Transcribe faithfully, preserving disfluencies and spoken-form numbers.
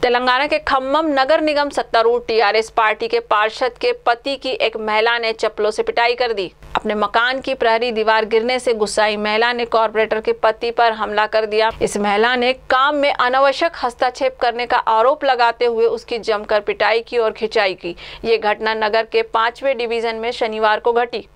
तेलंगाना के खम्मम नगर निगम सत्तारूढ़ TRS party के पार्षद के पति की एक महिला ने चप्पलों से पिटाई कर दी। अपने मकान की प्रहरी दीवार गिरने से गुस्साई महिला ने कॉर्पोरेटर के पति पर हमला कर दिया। इस महिला ने काम में अनावश्यक हस्तक्षेप करने का आरोप लगाते हुए उसकी जमकर पिटाई की और खिंचाई की। ये घटना नगर के पांचवें डिवीजन में शनिवार को घटी।